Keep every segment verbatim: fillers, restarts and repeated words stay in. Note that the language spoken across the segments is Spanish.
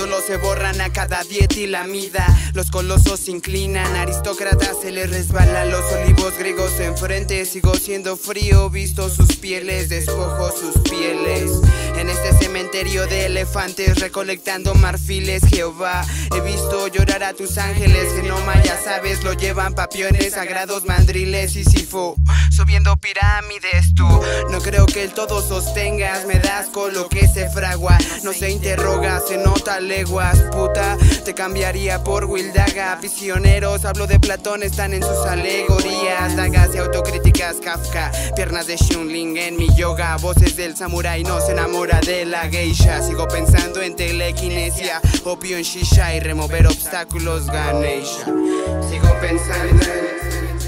ídolos se borran a cada dieta y la mida. Los colosos se inclinan, aristócratas se les resbalan los olivos griegos enfrente. Sigo siendo frío, visto sus pieles, despojo sus pieles. En este cementerio de elefantes, recolectando marfiles, Jehová, he visto llorar a tus ángeles. Genoma, ya sabes, lo llevan papiones sagrados, mandriles y sifo, subiendo pirámides. Tú no creo que el todo sostengas, me das con lo que se fragua. No se interroga, se nota leguas, puta, te cambiaría por Wildaga. Visioneros, hablo de Platón, están en sus alegorías. Dagas y autocríticas, Kafka, piernas de Shunling en mi yoga. Voces del samurái, no se enamora de la geisha. Sigo pensando en telequinesia, opio en shisha y remover obstáculos, Ganesha. Sigo pensando en...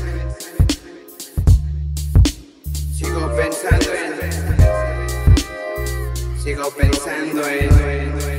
Sigo pensando en... Sigo pensando en...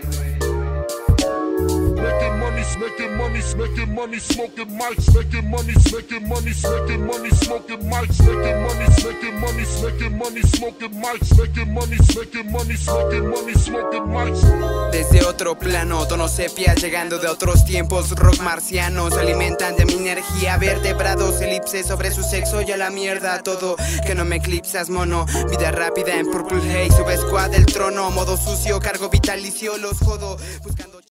Making money, making money, smoking mics, making money, making money, making money, smoking mics, making money, making money, making money, smoking mics, making money, making money, making money, smoking mics. Desde otro plano, tono sepia, llegando de otros tiempos, rock marcianos, se alimentan de mi energía, vertebrados, elipses sobre su sexo y a la mierda todo, que no me eclipsas, mono. Vida rápida en Purple Haze, sube squad del trono, modo sucio, cargo vitalicio, los jodo, buscando